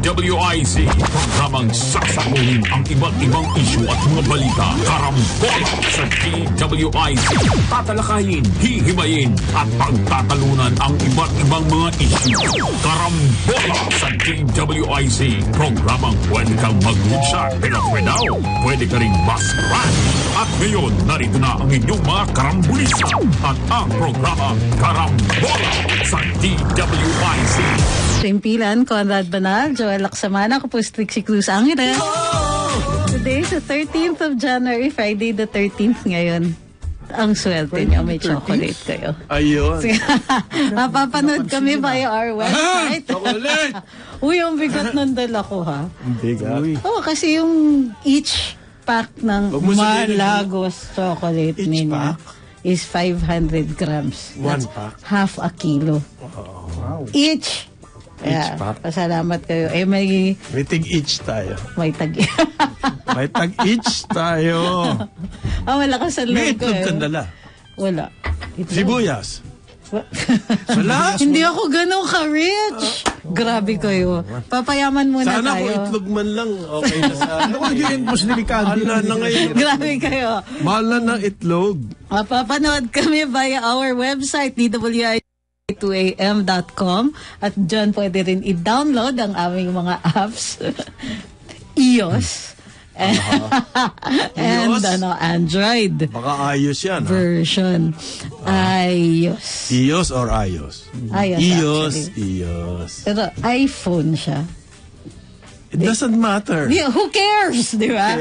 DWIC, programang sasagutin ang iba't ibang isyu at mga balita. Karambola sa DWIC. Tatalakayin, hihimayin at pagtatalunan ang iba't ibang mga isyu. Karambola sa DWIC, programang pwede kang mag-reach pero pwede ka rin mas-run. At ngayon, narito na ang inyong mga karambulista at ang programa Karambola sa DWIC. Simpilan, Conrad Banal, Joel Laksamana, ako po si Trixie Cruz Angela. Today is the 13th of January, Friday the 13th ngayon. Ang swerte niyo, may chocolate kayo. Ayun. Mapapanood kami via our website. Chocolate! Uy, ang bigat ng dala ko, ha? Ang bigat. Oo, kasi yung each pack ng Malagos chocolate niya is 500 grams. One pack? Half a kilo. Wow. Each. Each pack? Pasalamat kayo. May tig-each tayo. May tag... May tag-each tayo. malakas ang loob ko. May itlog kang dala. Wala. Itlog. Sibuyas. Wala. Hindi ako ganun ka-rich. Grabe kayo. Papayaman muna sana tayo. kung itlog man lang, okay na sana. Ako yun, mas delikado na ngayon. Grabe kayo. Mahal na ng itlog. Mapapanood kami via our website, DWI2am.com. At dyan pwede rin i-download ang aming mga apps. iOS. And Android. Baka ayos yan. Version. iOS. iOS or iOS? iOS. iOS. Pero iPhone siya. It doesn't matter. Yeah, who cares? Di ba?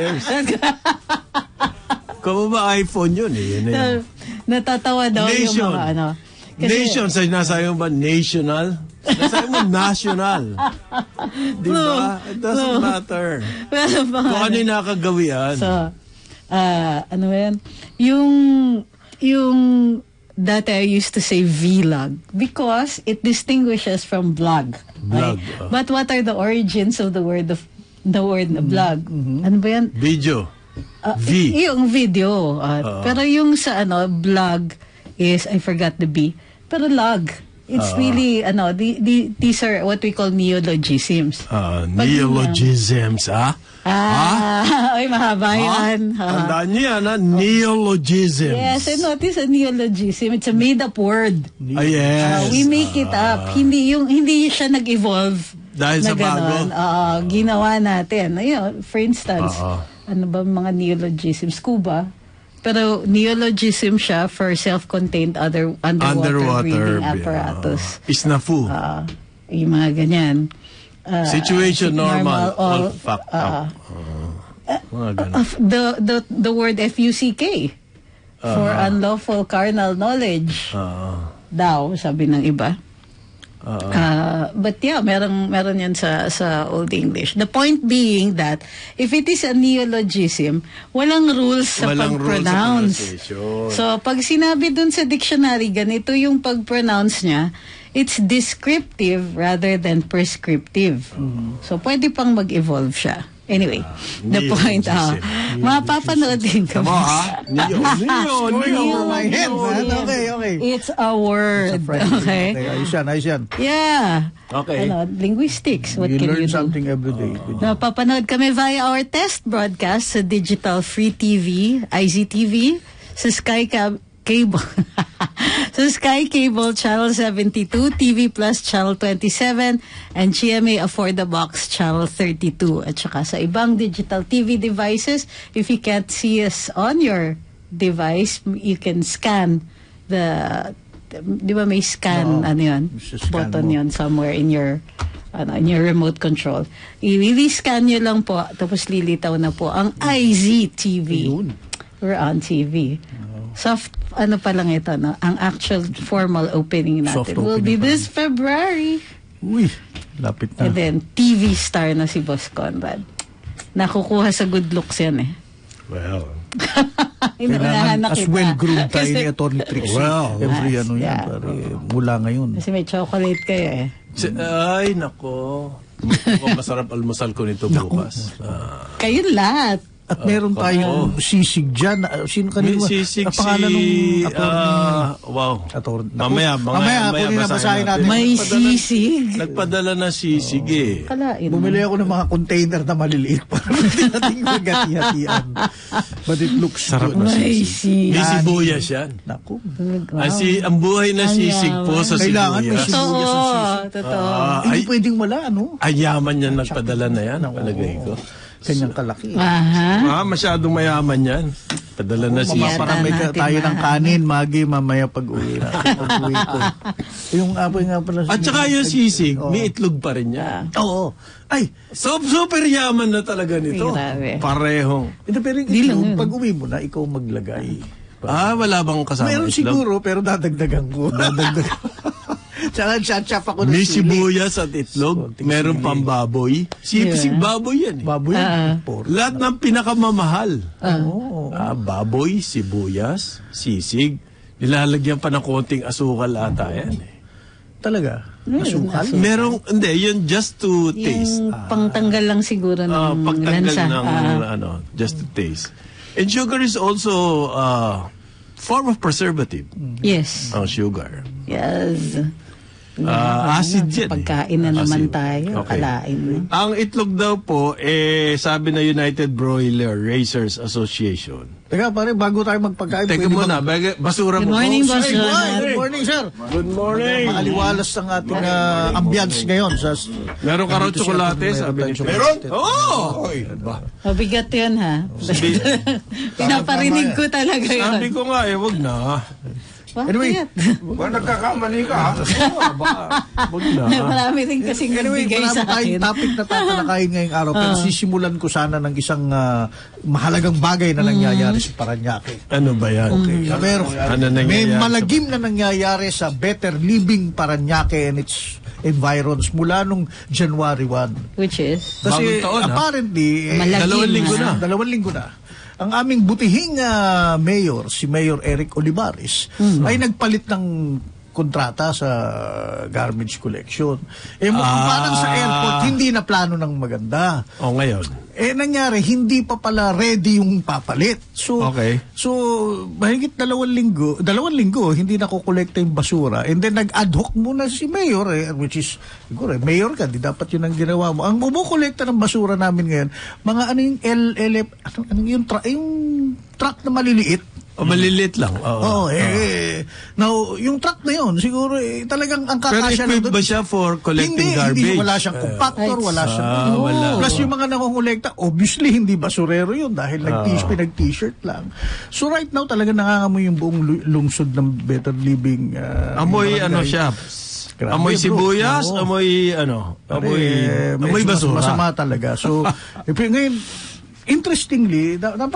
Kung ba iPhone yun eh. Yun yun. Natatawa daw Nation. yung mga ano. Nation, sinasabi mo ba national? Sinasabi mo national. Di ba? It doesn't matter. Kung ano yung nakagawian. So, ano yan? Yung dati I used to say vlog because it distinguishes from blog. Blog. Right? But what are the origins of the word blog? Ano ba yan? Video. V. Yung video. Pero yung sa blog is, I forgot the B. Pero log. It's really, these are what we call neologisms. Neologisms, Ay, mahaba yan. Tandaan niyo yan, neologisms. Yes, I notice a neologism. It's a made-up word. Yes. We make it up. Hindi siya nag-evolve. Dahil sa bago? Ginawa natin. For instance, ano ba mga neologisms? Scuba. Pero neologism siya for self-contained underwater breathing apparatus. Isnafu. Yung mga ganyan. Situation normal. All fucked up. The word FUCK for unlawful carnal knowledge. Daw, sabi ng iba. But yeah, meron yan sa Old English. The point being that if it is a neologism, walang rules sa pag-pronounce. So, pag sinabi dun sa dictionary, ganito yung pag-pronounce niya, it's descriptive rather than prescriptive. So, pwede pang mag-evolve siya. Anyway, the point, mapapanood din kami. Over my head. Okay. It's a word. Okay? Ayos yan. Yeah. Okay. Linguistics. What We can learn you do? something every day. Napapanood kami via our test broadcast sa Digital Free TV, IZTV, sa Sky Cable. So Sky Cable Channel 72, TV Plus Channel 27, and GMA Afford the Box Channel 32. At saka sa ibang digital TV devices, if you can't see us on your device, you can scan di ba may scan, button yun somewhere in your remote control. I-scan nyo lang po, tapos lilitaw na po ang IZTV. We're on TV. Soft, pa lang ito, ang actual formal opening natin will be this February. Uy, lapit na. And then, TV star na si Boss Conrad. Nakukuha sa good looks yan eh. Well. Kailangan as well-groomed tayo ni Atty. Trixie. Every mula ngayon. Kasi may chocolate kayo eh. Ay, nako. Masarap almusal ko nito bukas. Kayo lahat. At meron tayong sisig dyan. Sino kanina? Sisig pangalan wow. Attorney. Mamaya basahin natin. May sisig. Nagpadala na sisig eh. Kalain. Bumili ako ng mga container na maliliit para natin magati-hatian. But it looks sarap good. na sisig. May sibuyas yan. Naku. Ang buhay na sisig po sa kailangan may sibuyas. sibuyas sa sisig. Totoo. Hindi pwedeng wala, ano? Ang yaman yan nagpadala na yan. Palagay ko. Kanyang kalaki. Masyadong mayaman yan. Padala na sisig. Mamaparamay tayo ng kanin, Magi, mamaya pag-uwi na. Pag-uwi ko. Yung apoy nga pala. At saka yung sisig, may itlog pa rin yan. Oo. Ay, super yaman na talaga nito. Grabe. Parehong. pero itlog, pag-uwi mo na, ikaw maglagay. Wala bang kasama meron itlog? siguro, pero dadagdagan ko. Tsaka chachap ako ng May sili. sibuyas at itlog. Meron pang baboy. Sisig baboy yan eh. Baboy. Lahat ng pinakamamahal. Baboy, sibuyas, sisig. Nilalagyan pa ng konting asukal ata yan eh. Talaga? Asukal? Merong, hindi, yun just to taste. Yung pangtanggal lang siguro ng Pagtanggal lansa. ng, just to taste. And sugar is also form of preservative. Yes. Ang sugar. Yes. Acid yan. Pagkain na naman Acid. tayo. Okay. Kalain. Ang itlog daw po, sabi na United Broiler Raisers Association. Teka, pare, bago tayo magpagkain. Teka muna, basura mo. Good morning, po. boss. Good morning, sir. Good morning. Maaliwalas ang ating ambience ngayon. Meron ka raw tsokolate, sabi ni Meron? Oo! Mabigat yan, ha? Pinaparinig ko talaga yun. Sabi ko nga, wag na. Anyway, nagkakamali ka. Wag na. Marami rin kasing nagbigay sa tayong akin. topic na tatalakayin ngayong araw. Pero sisimulan ko sana ng isang mahalagang bagay na nangyayari sa Parañaque. Ano ba yan? Okay. Pero may nangyayari malagim na nangyayari sa Better Living Parañaque and its environs mula nung January 1. Which is? Kasi Bagong taon, apparently, Malagim, dalawang linggo na. Ang aming butihing mayor, si Mayor Eric Olivares, ay nagpalit ng kontrata sa garbage collection. Parang sa airport, hindi na plano ng maganda. Ngayon. Nangyari, hindi pa pala ready yung papalit. So, mahigit dalawang linggo, hindi nakukolekta yung basura. And then, nag-ad hoc muna si Mayor, which is, siguro, Mayor ka, di dapat yun ang ginawa mo. Ang umukolekta ng basura namin ngayon, mga yung truck na maliliit. Maliliit lang. Now, yung truck na yun, siguro, talagang ang kakasya na doon. Pero equipped ba siya for collecting garbage? Hindi, wala siyang compactor, wala siyang... wala. Plus, yung mga nakongolekta, obviously, hindi basurero yun dahil nag-t-shirt lang. So, right now, talagang nangangamoy yung buong lungsod ng Better Living. Amoy siya? Amoy sibuyas, amoy basura. Masama talaga. So, ngayon, interestingly,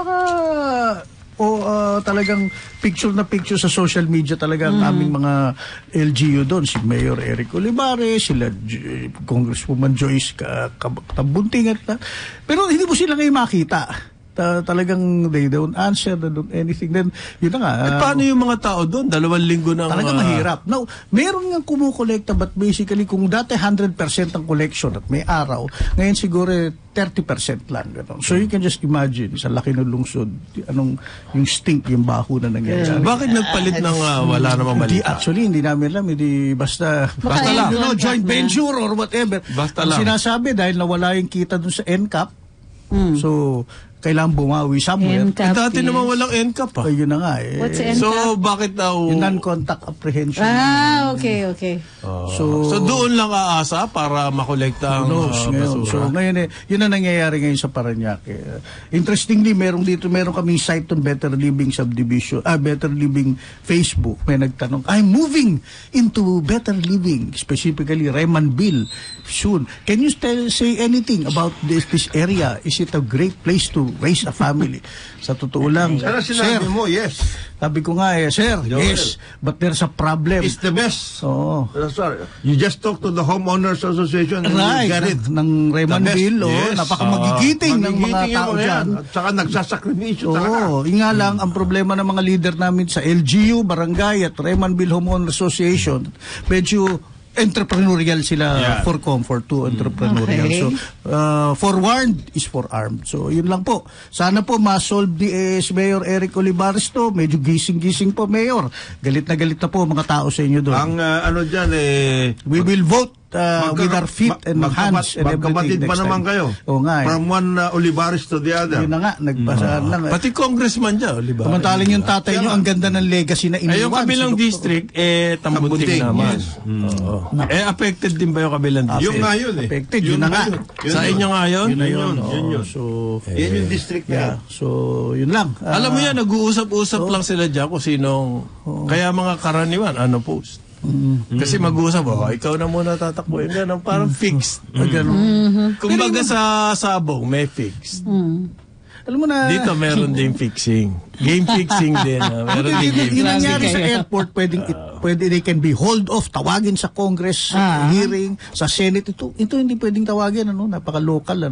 talagang picture sa social media talaga ang aming mga LGU doon. Si Mayor Eric Olivares, sila Congresswoman Joyce Kabunting pero hindi mo sila ngayon makita. Talagang they don't answer, they don't anything. Then, yun na nga. At paano yung mga tao doon? 2 linggo na. Talaga mahirap. Now, meron nga kumukolekta, but basically, kung dati 100% ang collection at may araw, ngayon siguro 30% lang. Ganun. So, you can just imagine, sa laki ng lungsod, yung stink, yung baho na nangyayari. Bakit nagpalit ng wala namang malita? Actually, hindi namin alam. Hindi basta lang. Joint venture or whatever. Basta lang. Sinasabi, dahil nawala yung kita dun sa NCAP, so, kailangan bumawi somewhere. Dati naman walang NCAP pa. Yun na nga What's NCAP? So, bakit daw... Yung non-contact apprehension. Okay. So, doon lang aasa para makolekta ang basura. So, ngayon yun ang nangyayari ngayon sa Parañaque. Interestingly, meron kaming site on Better Living Subdivision, Better Living Facebook. May nagtanong, I'm moving into Better Living, specifically Remanville soon. Can you say anything about this area? Is it a great place to raise a family? Sa totoo lang, sinabi mo, yes. Sabi ko nga sir, yes, but there's a problem. It's the best. Oo. Sorry. You just talk to the homeowners association and right, you get it. Ng Remanville, yes. Napakamagigiting ng mga tao dyan. At saka nagsasakripisyo talaga. Nga lang, ang problema ng mga leader namin sa LGU, Barangay at Remanville Homeowner Association, medyo entrepreneurial sila for comfort to entrepreneurial. Okay. So, forewarned is forearmed. So, yun lang po. Sana po ma-solve ni si Mayor Eric Olivares to. Medyo gising-gising po, Mayor. Galit na po mga tao sa inyo doon. Ang dyan We will vote with our feet and hands and everything magkapatid pa next naman time. kayo. Oo nga. From one Olivares to the other. Yun na nga, nagbasaan lang. Pati congressman dyan, Olivares. Samantalang yung tatay nyo, ang ganda ng legacy na iniwan. Yung kabilang Si Dr. district, Tambunting naman. Yes. Oo. Affected din ba yung kabilang district? Yung nga yun eh. Affected, yun na nga. Sa inyo nga yun? Yun na yun. Yun yun. So, Yan yung district yeah. na. So, yun lang. Alam mo yan, nag-uusap-usap lang sila dyan kung sinong, kaya mga karaniwan, post. Kasi mag-uusap, ikaw na muna tatakbuhin. Ganun, parang fixed. Ganun. Kumbaga sa sabong, may fixed. Alam mo na, Dito meron din fixing. Game fixing din. Meron din game yun fixing. nangyari sa airport, pwede they can be hold off, tawagin sa Congress, hearing, sa Senate. Ito hindi pwedeng tawagin, napaka-local,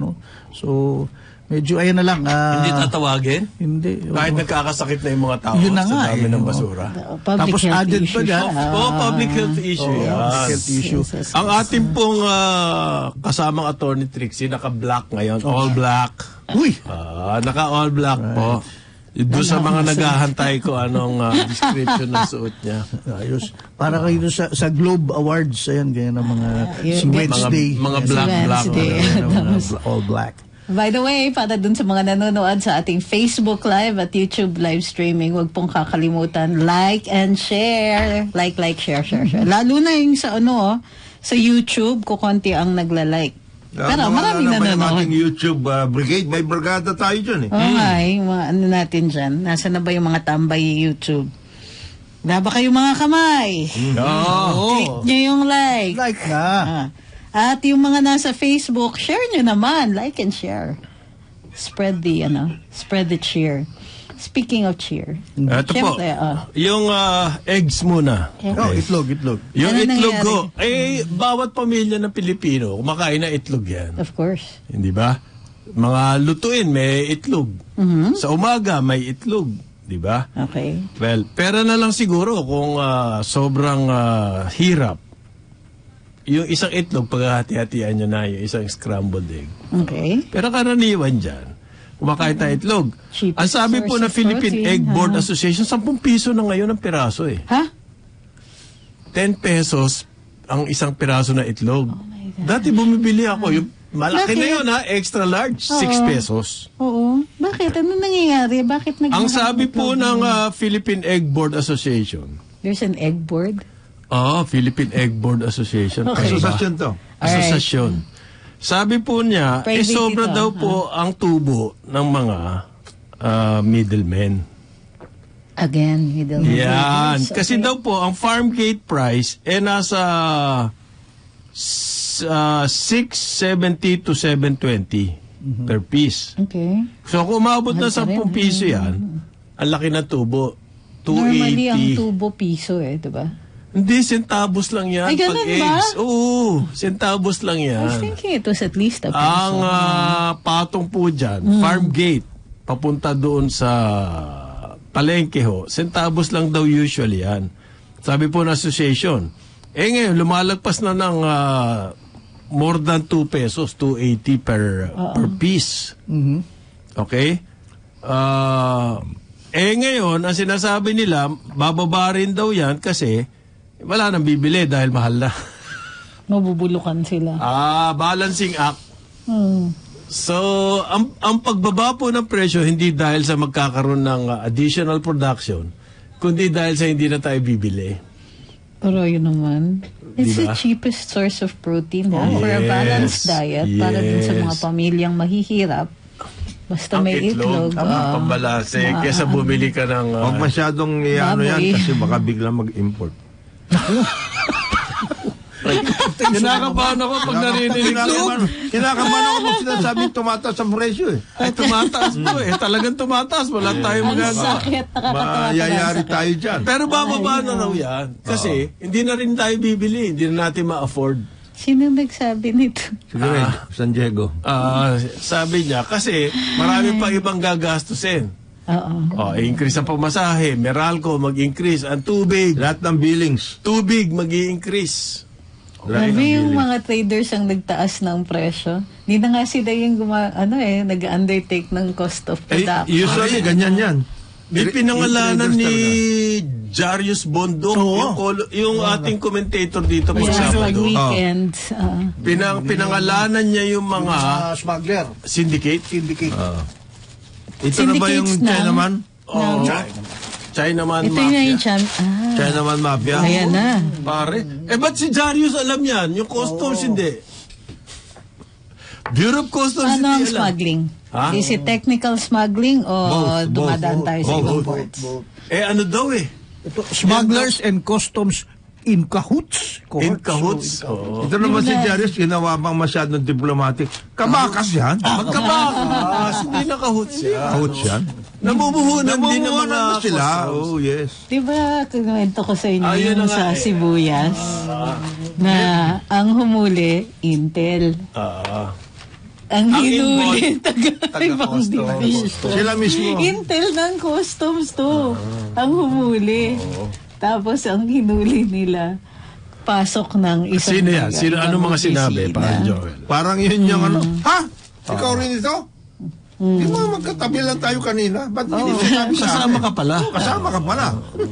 So, medyo, ayan na lang. Hindi tatawagin? Hindi. Kahit nagkakasakit na yung mga tao Yun na sa nga, dami ng oo. basura. Public Tapos health added issue pa dyan, siya. Public health issue. Public Yan. health issue. Ang ating pong kasamang attorney Trixie, naka-black ngayon. All black. Uy! Naka-all black po. Doon sa mga naghahantay ko anong description ng suot niya. Ayos. Para kayo dun sa Globe Awards, ayan, ganyan ang mga si Yung- Wednesday. Mga black. Wednesday. All black. By the way, para dun sa mga nanonood sa ating Facebook Live at YouTube live streaming, huwag pong kakalimutan, like and share. Like, share. Lalo na yung sa sa YouTube, kukonti ang nagla-like. Pero maraming May nanonood. YouTube brigade. May brigada tayo dyan eh. Okay, mga natin dyan. Nasaan na ba yung mga tambay YouTube? Wala ba kayong mga kamay? Click nyo yung like. Like na. At yung mga nasa Facebook, share nyo naman. Like and share. Spread the cheer. Speaking of cheer. Ito po, Siyempre, yung eggs muna. Oh, itlog. Yung Ano itlog nangyayari? ko, bawat pamilya ng Pilipino, kumakain na itlog yan. of course. Hindi ba? Mga lutuin, may itlog. Sa umaga, may itlog. Di ba? Okay. Well, pera na lang siguro kung sobrang hirap. Yung isang itlog, paghahati-hatian nyo na yung isang scrambled egg. Okay. Pero karaniwan dyan, kumakain tayo itlog. Cheapest Ang sabi po source ng of Philippine protein, Egg Board Association, 10 piso na ngayon ang piraso eh. Ha? 10 pesos ang isang piraso na itlog. Dati bumibili ako, yung malaki na Bakit? yun extra large, 6 pesos. Oo. Bakit? Ano nangyayari? Bakit Ang sabi po ng Philippine Egg Board Association, There's an egg board? Philippine Egg Board Association. Okay. Asosasyon to. Asosasyon. Sabi po niya, Private sobra ito, daw po ang tubo ng mga middlemen. Again, middle. Yan. Okay. Kasi daw po, ang farm gate price nasa 670 to 720 per piece. Okay. So kung umabot na Mahal pa 10 rin. piso yan, ang laki na tubo. Normally, ang 280. tubo piso diba? Hindi, centavos lang yan. Ay, ganun pag ba? eggs. Oo, centavos lang I was yan. thinking it was at least a piso. Ang patong po dyan, farm gate, papunta doon sa palengke ho, centavos lang daw usually yan. Sabi po ng association. Ngayon, lumalagpas na ng more than 2 pesos, 280 per piece. Okay? Ngayon, ang sinasabi nila, bababa rin daw yan kasi wala nang bibili dahil mahal na. Mabubulukan sila. Balancing act. So, ang pagbaba po ng presyo hindi dahil sa magkakaroon ng additional production, kundi dahil sa hindi na tayo bibili. Pero yun naman, it's Diba? the cheapest source of protein for a Yes. balanced diet para dun sa mga Yes. pamilyang mahihirap. Basta Ang may itlog. pambalase, kesa bumili ka ng... Huwag masyadong yan Baboy. kasi baka biglang mag-import. Kinakabahan ako pag narinig Kinakabahan ako pag sinasabing tumataas ang presyo eh. Ay, tumataas po eh. Talagang tumataas. Wala tayong Ang magagawa. sakit, nakakatawa. Mayayari tayo dyan. Pero bababa na raw yan. Kasi hindi na rin tayo bibili. Hindi na natin ma-afford. Sino nagsabi nito? Siguro San Diego. Sabi niya, kasi marami pa ibang gagastusin. Oo. Increase ang pamasahe. Meralco, mag-increase. Ang tubig. Lahat ng billings. Tubig, mag-i-increase. Grabe yung mga traders ang nagtaas ng presyo. Hindi na nga sila yung nag-undertake ng cost of production. Usually, ganyan yan. May pinangalanan ni Jarius Bondo, yung ating commentator dito po Yeah, sa pag weekend. pinangalanan niya yung mga Smuggler. syndicate. Ito na ba yung Syndicates China man? Oh, Chinaman Ito Mafia. na yung China man mafia? Ayan na. Pare. Ba't si Jarius alam yan? Yung customs hindi. Bureau of Customs Ano ang hindi alam. smuggling? Ha? Is it technical smuggling o Both, dumadaan tayo sa ibang both. ports? Ano daw Ito, smugglers and customs in cahoots. In cahoots. Oo. Ito naman si Jarius, ginawa pang masyadong diplomatic. Kabakas yan. Magkabakas. Hindi nakahoots yan. Kahoots yan. Namumuhunan din ng mga na sila. customs. Oh, yes. Diba, kinuwento ko sa inyo Ayun yung na nga sa eh. Sibuyas na ang humuli, Intel. Ang hinuli, taga-ibang division. Sila mismo. Intel ng customs to. Ang humuli. Tapos ang hinuli nila, pasok ng isang Sino yan? Sino, ano mga sinabi? Parang Joel. Parang yun yung ano. Ha? Ikaw rin ito? Di mo magkatabi lang tayo kanina. Ba't hindi sinabi sa Kasama akin? ka pala. Kasama ka pala.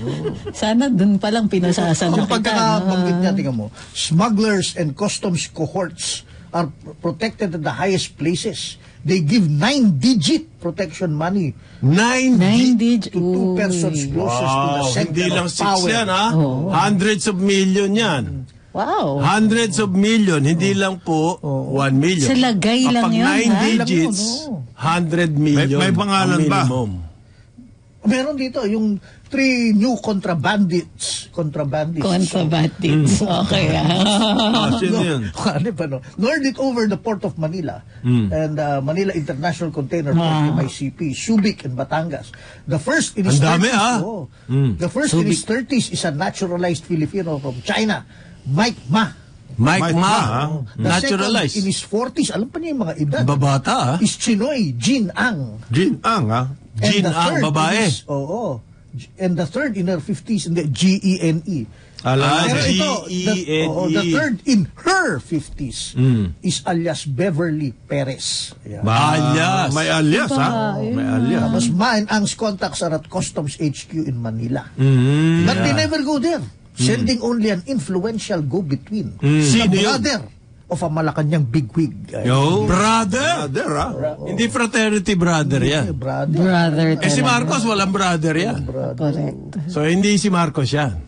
Sana dun palang pinasasan Yung na kita. pagkakabanggit niya, tingnan mo, smugglers and customs cohorts are protected at the highest places. They give 9-digit protection money 9 digit. to two persons closest to the Wow, center hindi lang of 6 power. yan ha. Hundreds of million yan. Wow. Hundreds of million, hindi lang po 1 million. Sa lagay lang Kapag yun, 9 ha? digits, 100 million. May pangalan ang ba? minimum. Meron dito, yung 3 new contrabandists. Contrabandits. Okay. Sino yun? Ano ba, no? Lured it over the port of Manila and Manila International Container Port, MICP, Subic and Batangas. The first in his Ang dami, 30s, ah. The first in his 30s is a naturalized Filipino from China, Mike Ma. Mike Mike Ma, Ma, ha? The naturalized. second in his 40s, alam pa niya yung mga edad. Babata ha. Is Chinoy Jin Ang. Jin Ang, ha? Jin the Ang, third babae. in his- Oo. And the third in her 50s, in the GENE. Alam Pero mo, ito, G-E-N-E. the third in her 50s is alias Beverly Perez. Ayan. Alias. May alias, ha? May alias. Tapos Ma and Ang's contacts are at Customs HQ in Manila. Mm. But they never go there. Sending only an influential go-between. Sino The yun? brother of a Malacanang bigwig. Yo. Brother. Brother, ha? Hindi fraternity brother yan. Brother. Brother Si talaga. Marcos, walang brother yan. Correct. So, hindi si Marcos yan.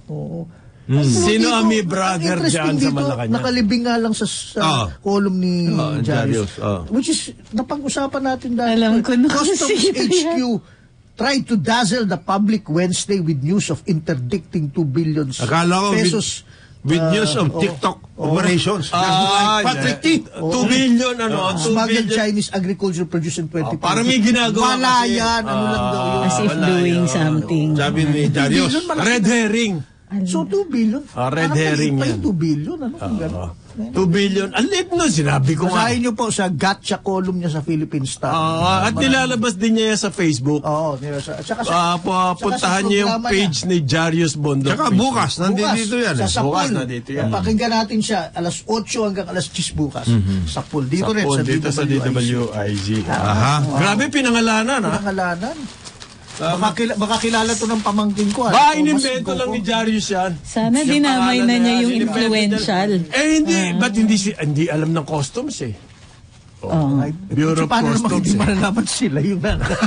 Sino ang may brother dyan sa Malacanang? Nakalibing nga lang sa column ni Jarius, Jarius. Which is, napag-usapan natin dahil. Alam ko na Customs sino HQ yan. tried to dazzle the public Wednesday with news of interdicting 2 billion Akala ko pesos. with news of TikTok operations. Just like Patrick T. 2 billion, 2 Smuggled billion. Chinese agriculture produce in 2020. parang may ginagawa Wala kasi. yan. Ano lang daw yun. As if Wala doing yun. something. Sabi ni Jarius. Red herring. So 2 billion. Red Parang herring maliit pa yan. yung 2 billion. Ano kung gano'n? 2 billion. Ang liit nun, sinabi ko nga. Basahin niyo po sa gotcha column niya sa Philippine Star. At nilalabas din niya yan sa Facebook. Oo. At saka sa Puntahan niyo yung programa page ni Jarius Bondo. Tsaka bukas, nandito yan. Sa Bukas Sapul. nandito yan. Pakinggan natin siya alas 8 hanggang alas 10 bukas. Sapul. Dito rin sa Dito sa DWIC. DWIZ. Aha. Grabe pinangalanan ha. Pangalanan. Baka kilala to ng pamangkin ko. Ba, Thomas inimbento Goco. lang ni Jarius yan. Sana Yung dinamay pangalan na niya yung inimbento influential. Hindi. Ba't hindi alam ng customs eh? Oh. Ay, Bureau of paano naman Customs hindi eh. malalaman sila yung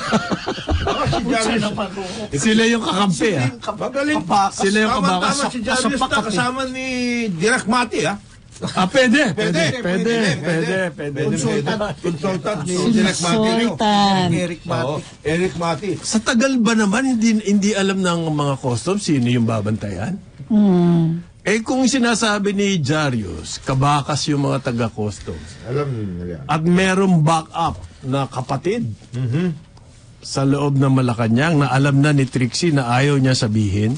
Si Jarius. Sila yung kakampi ha. Magaling. Sila yung kabakas. Tama si Jarius na kasama ni Direk Mati, ha? Pwede. Pwede. Consultant ni Direk Mati. Sultan. Eric Mati. Eric Mati. Sa tagal ba naman hindi alam ng mga customs sino yung babantayan? Kung sinasabi ni Jarius, kabakas yung mga taga-customs. Alam nila. At merong backup na kapatid sa loob ng Malacanang na alam na ni Trixie na ayaw niya sabihin.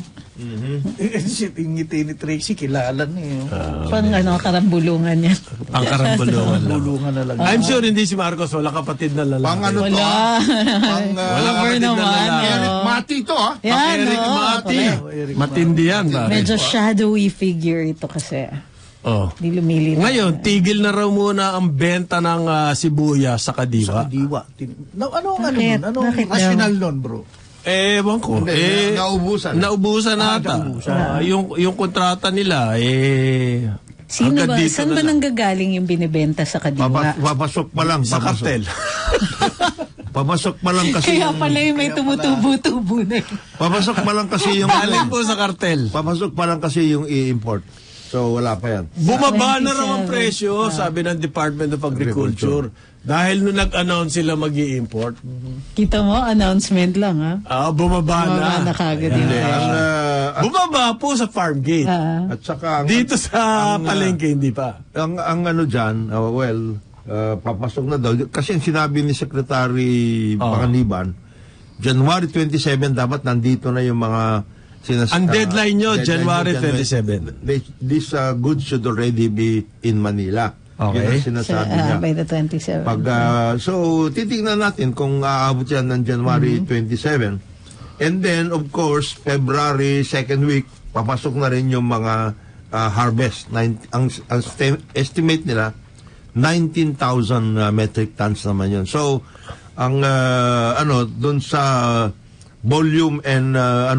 Yung ngiti ni Tracy, kilala niya. Pang karambulungan niya. Ang karambulungan lang. Bulungan na lang. I'm sure hindi si Marcos, wala kapatid na lalaki. Pang ano to, Wala. ha? Pang Wala Over kapatid na naman. lalaki. Eric oh. Mati to, ha? Yan, Eric oh. Mati. Matindi yan ba? Medyo shadowy figure ito kasi. Oh. Di lumilitaw. Ngayon, tigil na raw muna ang benta ng sibuyas sa Kadiwa. Sa Kadiwa. Ano ang ano Bakit? nun? Anong Bakit daw? rational nun, bro? Ewan ko. Hindi, naubusan. Naubusan ata. Yung kontrata nila, Sino hanggang ba? dito Saan na ba lang. nanggagaling yung binibenta sa Kadiwa? Papasok pa lang. Sa kartel. Papasok pa lang kasi Kaya pala yung may tumutubo-tubo na yun. Papasok pa lang kasi yung Galing po sa kartel. Papasok pa lang kasi yung i-import. So wala pa yan. Bumaba na raw ang 27. presyo, sabi ng Department of Agriculture. Dahil nung nag-announce sila mag-i-import, Kita mo, announcement lang, ha? bumaba na. Bumaba na kagad yun. Bumaba po sa farm gate. At saka Dito sa palengke, hindi pa. ang ano dyan, papasok na daw. Kasi ang sinabi ni Secretary Panganiban, January 27 dapat nandito na yung mga Ang deadline nyo, January 27. This goods should already be in Manila. Okay. Yun ang sinasabi niya. By the 27. So, titignan natin kung aabot yan ng January 27. And then, of course, February 2nd week, papasok na rin yung mga harvest. Ang estimate nila, 19,000 metric tons naman yun. So, ang dun sa volume and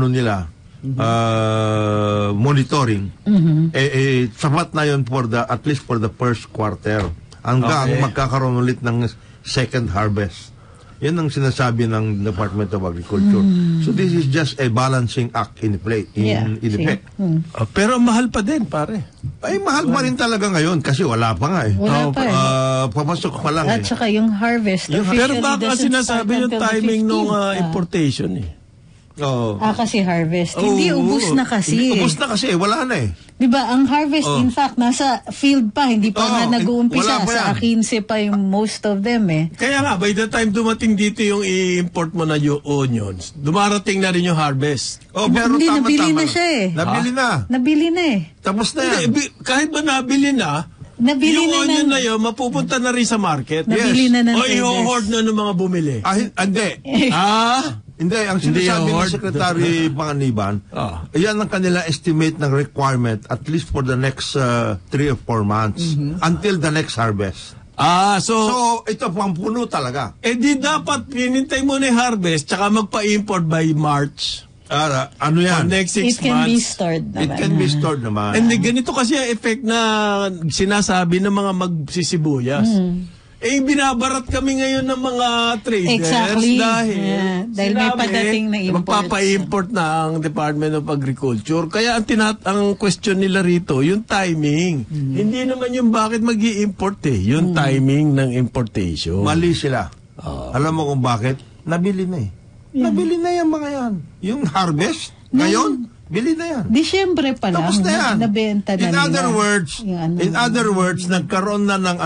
monitoring, sapat na yun at least for the first quarter. Hanggang magkakaroon ulit ng second harvest. Yan ang sinasabi ng Department of Agriculture. So this is just a balancing act in effect. Pero mahal pa din, pare. Ay, mahal pa rin talaga ngayon kasi wala pa nga eh. Wala pa eh. Papasok pa lang At saka yung harvest, Pero officially baka doesn't sinasabi start yung until the timing 15th. nung importation eh. Kasi harvest. Hindi, ubus na kasi. Ubus na kasi, wala na eh. Diba, ang harvest, in fact, nasa field pa, hindi pa na nag-uumpisa. wala pa Sa yan. 15 pa yung most of them eh. Kaya nga, by the time dumating dito yung i-import mo na yung onions, dumarating na rin yung harvest. Pero Hindi, tama-tama nabili na lang. siya eh. Nabili na. Nabili na eh. Tapos na yan. Hindi, kahit ba nabili na, Nabili yung na onion ng- na yun, mapupunta na rin sa market. Nabili na ng O i-hoard na ng mga bumili. Hindi. Hindi, ang Hindi sinasabi yung ng hoard. Secretary Panganiban, yan ang kanila estimate ng requirement at least for the next 3 or 4 months until the next harvest. So ito pampuno talaga. di dapat pinintay mo na yung harvest tsaka magpa-import by March. Ano For yan? next 6 It can be months. stored It naman. can be stored naman. And ganito kasi ang effect na sinasabi ng mga magsisibuyas. Binabarat kami ngayon ng mga traders Exactly. dahil Dahil may padating na imports. magpapa-import na ang Department of Agriculture. Kaya ang question nila rito, yung timing. Hindi naman yung bakit mag-i-import yung timing ng importation. Mali sila. Alam mo kung bakit? Nabili na eh. Nabili na yan mga yan. Yung harvest, ngayon, bili na yan. Disyembre pa lang. Tapos na yan. Nabenta na In nila. other words, nagkaroon na ng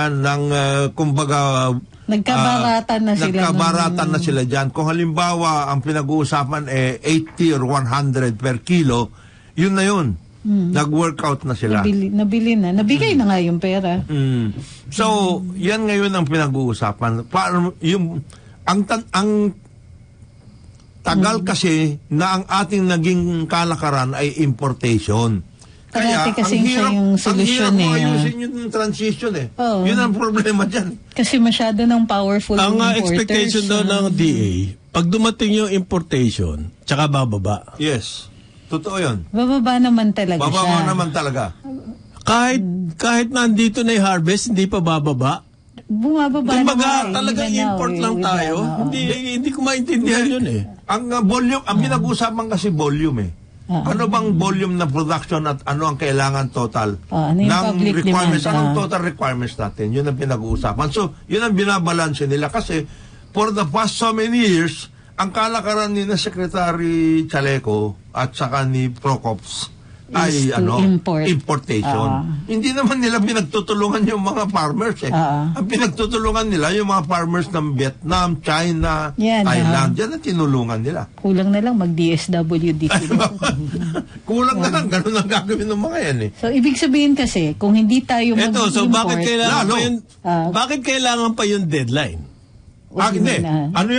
kumbaga, Nagkabaratan na sila. nagkabaratan na sila dyan. Kung halimbawa, ang pinag-uusapan 80 or 100 per kilo, yun na yun. Nag-workout na sila. Nabili na. Nabigay na nga yung pera. So, yan ngayon ang pinag-uusapan. Ang tagal kasi na ang ating naging kalakaran ay importation. Parati kasing siya yung solusyon ang hirap mo eh. ayusin yung transition eh. Oo. Yun ang problema dyan. Kasi masyado ng powerful Ang importers. expectation daw ng DA, pag dumating yung importation, tsaka bababa. Yes. Totoo yun. Bababa naman talaga siya. Bababa naman talaga. Kahit nandito na yung harvest, hindi pa bababa. Bumababa Kumbaga, naman eh. talagang Even now, import lang with tayo. Hindi ko maintindihan yun eh. Ang volume, ang pinag-uusapan kasi volume eh. Ano bang volume na production at ano ang kailangan total ano yung public requirements? demand? Anong total requirements natin? Yun ang pinag-uusapan. So, yun ang binabalanse nila kasi for the past so many years, ang kalakaran ni na Secretary Chaleco at saka ni Procops ay to importation. Hindi naman nila pinagtutulungan yung mga farmers eh. Ang pinagtutulungan nila yung mga farmers ng Vietnam, China, Thailand. Yan ang tinulungan nila. Kulang na lang mag-DSWD sila. Kulang na lang, ganun ang gagawin ng mga yan eh. So, ibig sabihin kasi, kung hindi tayo mag-import... So bakit kailangan pa yung deadline? Hindi. Ano yun?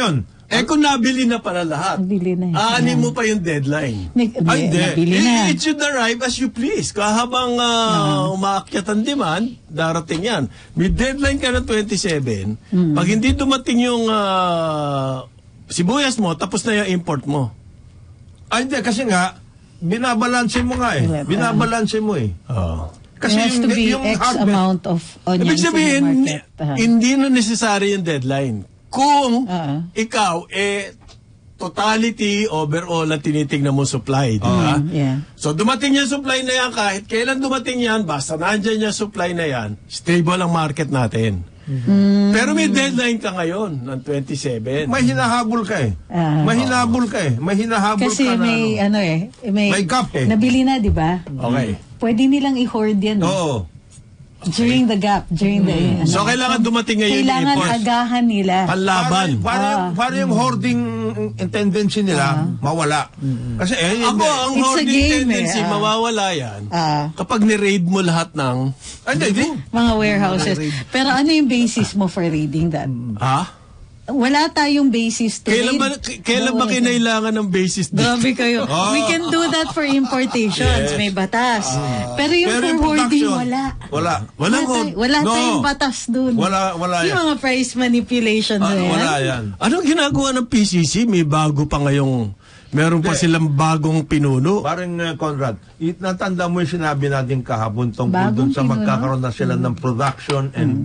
kung nabili na pala lahat. Nabili na. Aanin mo pa yung deadline. Nabili na. It should arrive as you please. Habang umaakyat ang demand, darating yan. May deadline ka na 27. Pag hindi dumating yung sibuyas mo, tapos na yung import mo. Hindi, kasi nga, binabalanse mo nga eh. Binabalanse mo eh. Kasi there has to be X amount of onions ibig sabihin, in the market. hindi na necessary yung deadline. Kung ikaw, totality, overall, ang tinitignan mo supply, di ba? Yeah. So, dumating yung supply na yan, kahit kailan dumating yan, basta nandyan yung supply na yan, stable ang market natin. Pero may deadline ka ngayon, ng 27. May hinahabol ka eh. May hinahabol ka eh. May hinahabol Kasi ka na. may may gap eh. Nabili na, di ba? Okay. Pwede nilang i-hoard yan. Oo. During the gap, during the... So, kailangan dumating ngayon yung Kailangan import. agahan nila. Panlaban. Para yung hoarding tendency nila, mawala. Kasi Ako, ang It's a hoarding game, tendency, mawawala yan. Kapag ni-raid mo lahat ng... hindi. Mga warehouses. Pero ano yung basis mo for reading that? Wala tayong basis to Kailan read. ba kinailangan ng basis dito? Grabe kayo. We can do that for importations. May batas. Pero yung Pero for yung hoarding, production, wala. Walang Wala tayong batas dun. Wala Yung yan. mga price manipulation na yan. Wala yan. Anong ginagawa ng PCC? May bago pa ngayong... Meron pa silang bagong pinuno. Parang Conrad, natanda mo yung sinabi natin kahapon tungkol Bagong dun sa pinuno? magkakaroon na sila ng production and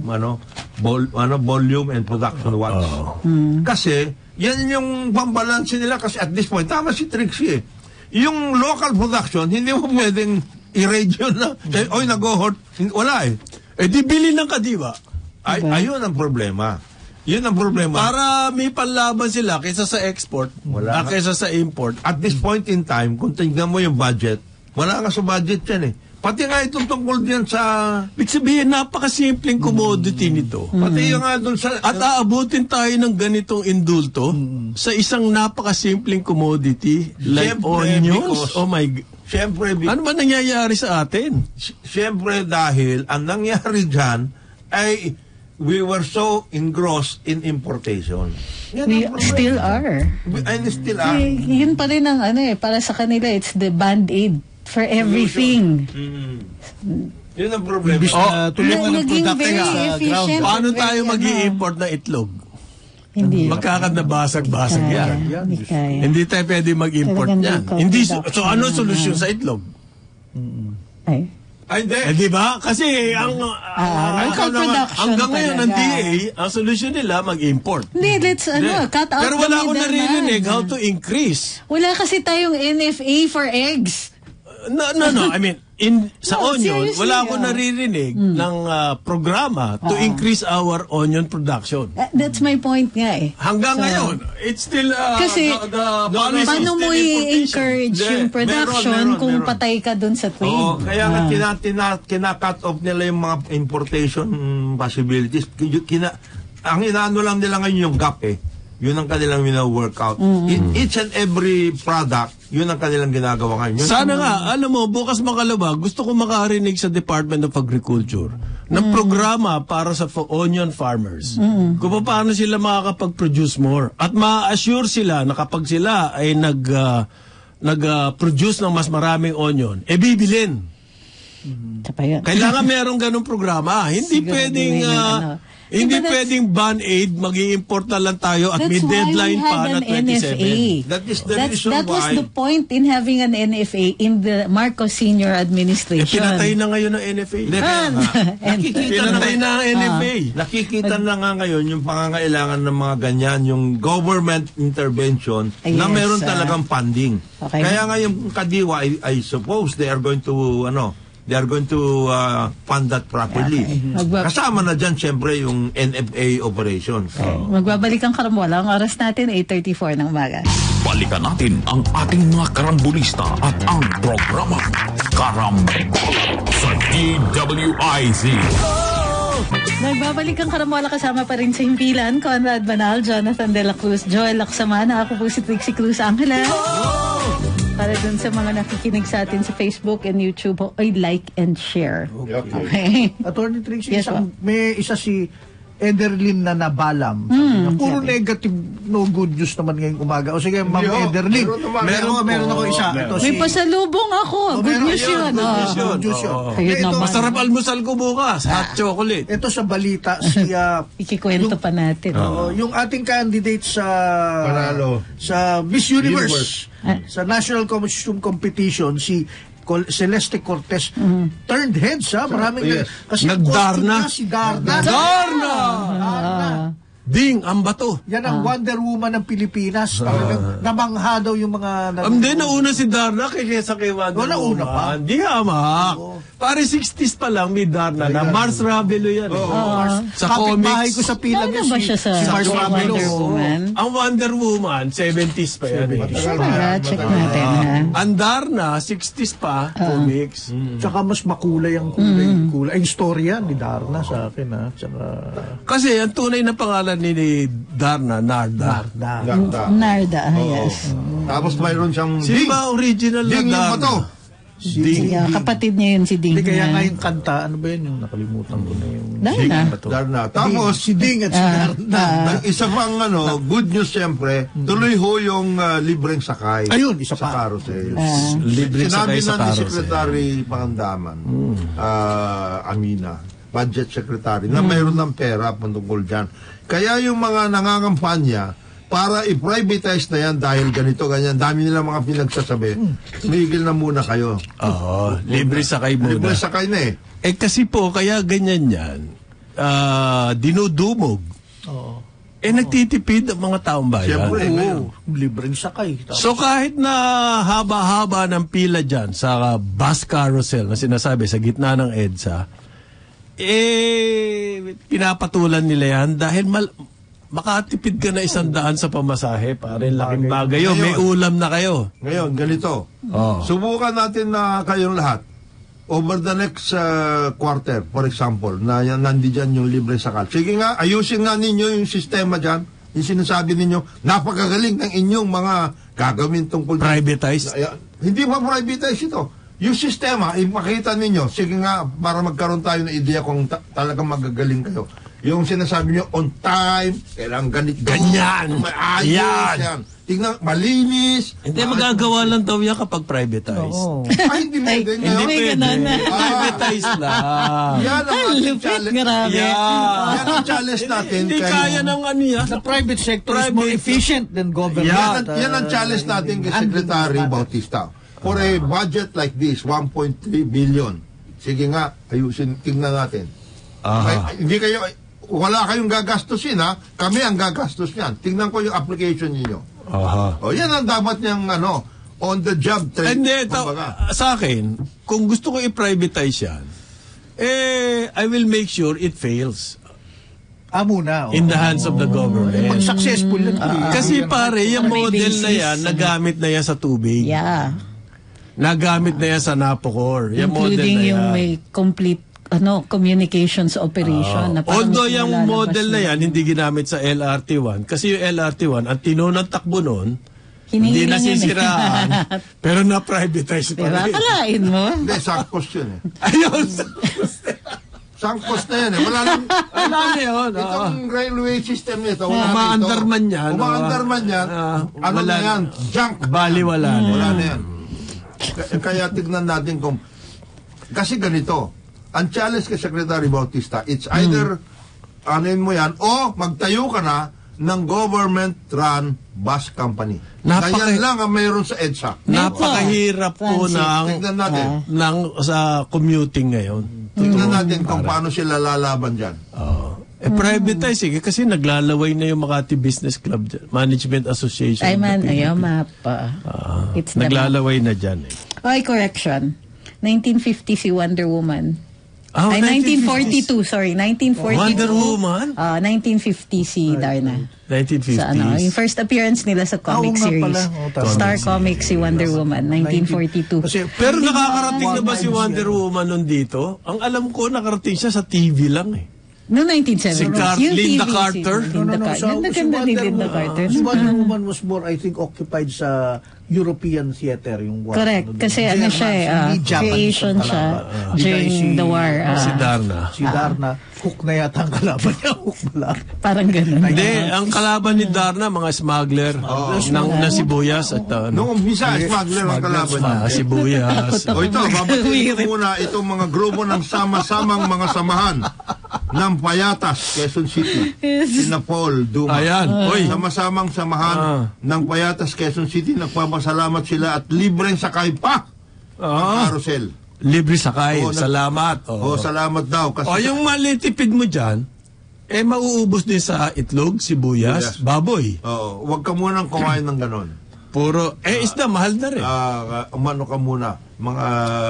volume and production watch. Kasi yan yung pambalansin nila kasi at this point, tama si Trixie eh. Yung local production, hindi mo pwedeng i-raid yun na, nag-hoard. Wala eh. Di bili ng kadiwa. Ayun ang problema. Yun ang problema. Para may panlaban sila kaysa sa export, kaysa sa import. At this point in time, kung tingnan mo yung budget, wala nga sa budget yan eh. Pati nga itong tungkol diyan sa... Ibig sabihin, napakasimpleng commodity nito. Pati yung nga doon sa... At aabutin tayo ng ganitong indulto sa isang napakasimpleng commodity like Siyempre, onions. because- Oh my God. Siyempre, Ano ba nangyayari sa atin? siyempre dahil ang nangyari dyan ay we were so engrossed in importation. Yan We ang problema. still are. And still are. Yun pa rin ang para sa kanila, it's the band-aid for everything. Yun ang problema. Imbis na tulungan ng Naging product very sa ground. efficient. Paano Very, tayo mag-i-import ng itlog? Hindi. Magkakadabasag-basag yan. Hindi kaya. Hindi tayo pwede mag-import Talagang yan. local Hindi, production. so ano solusyon sa itlog? Ay. Ay, hindi. Di ba? Kasi local ikaw naman, production hanggang ngayon ang talaga. DA, ang solusyon nila mag-import. Hindi, let's cut out Pero the wala akong middleman. naririnig how to increase. Wala kasi tayong NFA for eggs. No. I mean, sa No, onion, seriously, wala akong naririnig ng programa to increase our onion production. That's my point nga eh. Hanggang ngayon, it's still Kasi, the policy is paano mo still i-encourage Hindi, yung production meron. kung patay ka dun sa Oo, trade? kaya nga kina-cut off nila yung mga importation possibilities. Ang inaano lang nila ngayon yung gap eh. Yun ang kanilang workout. Each and every product, yun ang kanilang ginagawa ngayon. Sana nga, alam mo, bukas makalawa, gusto ko makarinig sa Department of Agriculture ng programa para sa onion farmers. Kung paano sila makakapag-produce more. At ma-assure sila na kapag sila ay nag-produce ng mas maraming onion, bibilin. Tsaka yun. Kailangan merong ganong programa. Hindi Siguro pwedeng... gawin yung hindi Diba that's- pwedeng ban-aid, mag-i-import na lang tayo at may That's why we deadline pa had na an NFA. 27. That is the reason That was why... the point in having an NFA in the Marcos Senior Administration. Pinatay na ngayon ng NFA. Hindi, kaya nga. Pinatay na ang NFA. Nakikita na nga ngayon yung pangangailangan ng mga ganyan, yung government intervention na Yes, meron talagang funding. okay. Kaya nga yung Kadiwa, I suppose they are going to, fund that properly. Okay. Kasama na dyan, syempre, yung NFA operations. Magbabalik ang karambola. Ang oras natin, 8:34 ng umaga. Balikan natin ang ating mga karambulista at ang programa Karambola sa DWIZ. Nagbabalik ang karambola kasama pa rin sa himpilan. Conrad Banal, Jonathan De La Cruz, Joel Laksamana. Ako po si Trixie Cruz Angela. Para dun sa mga nakikinig sa atin sa Facebook and YouTube, ay like and share. Okay. Attorney Trixie, Yes, may isa si Ederlyn na nabalam. Puro negative, no good news naman ngayong umaga. O sige, Ma'am Hindi, Ederlyn. meron ako isa. Ito May pasalubong ako. Good news yun. Good news yun. Ayun Ito, naman. Masarap almusal ko bukas. Hot chocolate. ito sa balita, si Ikikwento pa natin. yung ating candidate sa Panalo. sa Miss Universe, sa National Costume Competition, si Celeste Cortez turned heads, ha? Maraming Yes. kasi Nagdarna. si Darna. Darna! Ding, ang bato. Yan ang Wonder Woman ng Pilipinas. Talagang namangha daw yung mga Hindi, nauna si Darna kaysa kay Wonder Wala, una pa. Woman. Di hamak. Pare 60s pa lang may Darna na. Mars Ravelo yan. Sa Kapit-bahay comics. ko sa pila Ano ba siya sa Mars Ravelo. Wonder Woman? Ang Wonder Woman, 70s pa yan. Check natin, ha? Ang Darna, 60s pa, comics. Tsaka mas makulay ang kulay. Ang storya ni Darna sa akin, ha? Tsaka Kasi ang tunay na pangalan ni Darna, Narda. Ganda. Narda, yes. Tapos mayroon siyang Sino ba original na Ding yung Darna? bato. Ding. Yeah, kapatid niya yun si Ding. Hindi kaya na. nga yung kanta, ano ba yun? Yung nakalimutan ko na yung... Darna. Darna. Tapos, si Ding at si Darna. ang isa pang good news siyempre, tuloy ho yung libreng sakay. Ayun, isa sa pa. carousel. Libreng Sinabi sakay sa na ni carousel. Secretary Pangandaman, Amina, budget secretary, na mayroon ng pera patungkol dyan. Kaya yung mga nangangampanya, para i-privatize na yan dahil ganito, ganyan, dami nila mga pinagsasabi, tumigil na muna kayo. Oo, libre sakay muna. Libre sakay na eh. Eh kasi po, kaya ganyan yan, dinudumog. Oo. Nagtitipid ang mga taong bayan. Siyempre, ngayon. Libreng sakay. So kahit na haba-haba ng pila dyan sa bus carousel na sinasabi sa gitna ng EDSA, pinapatulan nila yan dahil makatipid ka na 100 sa pamasahe. Pare, laking bagay yun. May ulam na kayo. Ngayon, ganito. Subukan natin na kayong lahat. Over the next quarter, for example, na nandiyan yung libre sakal. Sige nga, ayusin nga ninyo yung sistema dyan. Yung sinasabi ninyo, napakagaling ng inyong mga gagawin tungkol dyan. Privatized. Hindi pa privatized ito. Yung sistema, ipakita ninyo. Sige nga, para magkaroon tayo ng ideya kung talagang magagaling kayo. Yung sinasabi nyo, on time, kailangan ganito. Ganyan. Maayos, Yan. yan. Tingnan, malinis. Hindi, magagawa lang daw yan kapag privatized. Ay, hindi pwede. Hindi May pwede. ganun na. Privatized lang. Yan ang ating Lupit, challenge. grabe. Yan ang challenge natin. Hindi kaya ng ano yan. The private sector is more efficient than government. Yan ang challenge natin kay Secretary Bautista. For a budget like this, 1.3 billion. Sige nga, ayusin, tingnan natin. Hindi kayo, wala kayong gagastusin, ha? Kami ang gagastos niyan. Tingnan ko yung application niyo. O, yan ang dapat niyang, on the job training. Hindi, sa akin, kung gusto ko i-privatize yan, I will make sure it fails Muna. in the hands of the government. Pag successful lang. Kasi pare, yung May model na basis. yan, nagamit na yan sa tubig. Yeah. Nagamit na yan sa Napocor. Yung model Including na yan. yung may complete communications operation. Na parang Although mas yung nalalabas model na yun. yan, hindi ginamit sa LRT1. Kasi yung LRT1, ang tinunang takbo nun, Hiningi hindi lang yun eh. nasisiraan, pero na-privatize pa Diba? rin. Kalain mo. Hindi, sangkos yun eh. Ayun! Sangkos na yan eh. Wala nang... Wala na yun. Itong railway system nito, Umaandar man yan. Umaandar man yan. Ano wala- na yan? Junk. Baliwala na. Wala na yan. Kaya tignan natin kung... Kasi ganito, ang challenge kay Secretary Bautista, it's either anin mo yan, o magtayo ka na ng government-run bus company. Ganyan lang ang mayroon sa EDSA. Napakahirap po Tignan natin. sa commuting ngayon. Tignan natin kung paano sila lalaban dyan. Privatize kasi naglalaway na yung Makati Business Club dyan, Management Association. Ay of the man, Philippines. ayaw mapa. It's the map. Naglalaway na dyan eh. Ay, correction. 1950 si Wonder Woman. Ay, 1950s. 1942, sorry. 1942. Wonder Woman? 1950 si Darna. 1950s. Sa yung first appearance nila sa comic nga series. pala. Tama. Star Comics si Wonder Woman, 1942. Kasi, Pero nakakarating na ba si Wonder Woman nun dito? Ang alam ko, nakarating siya sa TV lang eh. No, 1970s. Si Yung Linda TVC. Carter? Linda Carter. Ganda ni Linda Carter. Si Wonder Woman was more, I think, occupied sa European theater. Yung war. Correct. Kasi ano siya Hindi Japanese creation ang siya kalaban. during the war. Si Darna. Si Darna, hook na yata ang kalaban niya. Hook na lang. Parang ganun. Hindi, ang kalaban ni Darna, mga smuggler ng sibuyas at Noong misa, smuggler ang kalaban niya. sibuyas. O ito, babatiin ko muna itong mga grupo ng sama-samang mga samahan ng Payatas, Quezon City. Sina Paul Duma. Ayan, oy. Sama-samang samahan ng Payatas, Quezon City. Nagpapasalamat sila at libreng sakay pa ang carousel. Libre sakay. Oo, Salamat. Salamat daw. Kasi Yung malitipid mo dyan, mauubos din sa itlog, sibuyas, baboy. Huwag ka munang kumain ng ganon. Puro, isda, mahal na rin. Umano ka muna. Mga